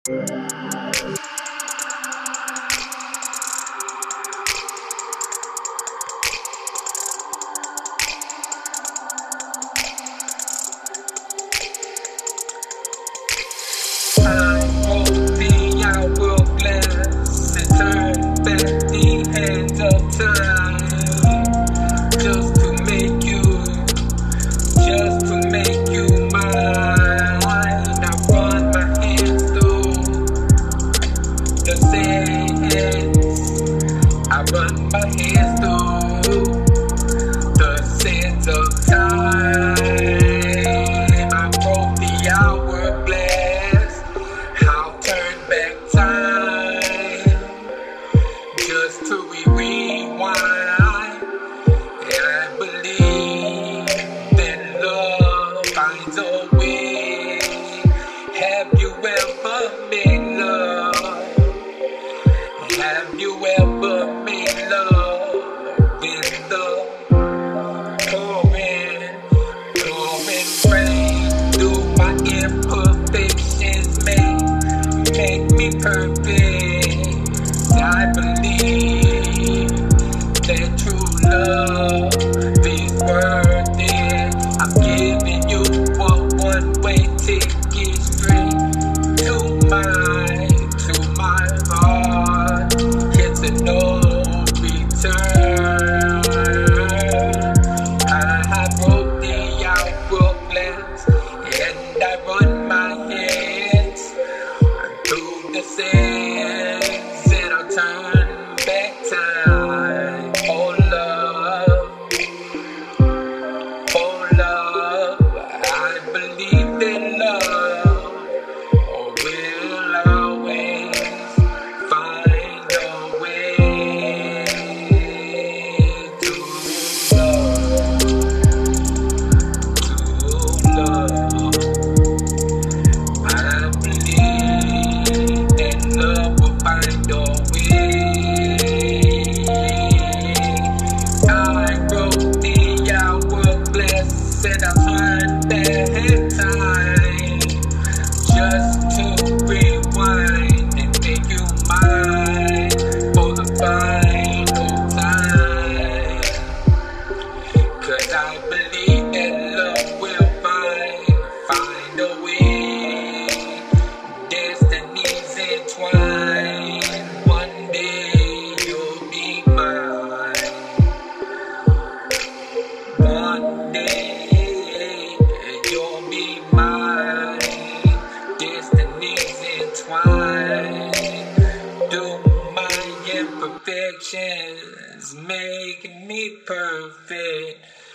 I run my hands through the sands of time. I broke the hourglass. I'll turn back time just to rewind. And I believe that love finds a way. Have you ever made love? Have you ever made love in the pouring rain? Do my imperfections make me perfect? I believe that true love is worth it. I'm giving you a one-way ticket straight to my heart. No return. I broke the hourglass and I run my hands through the sands and I'll turn back time. Oh love, I believe that love will always find a way. Said I'll turn back time just to rewind and make you mine for the final time. 'Cause I believe that love will find a way. Destinies entwined. One day you'll be mine. One day you'll be mine. Destinies entwined. Do my imperfections make me perfect?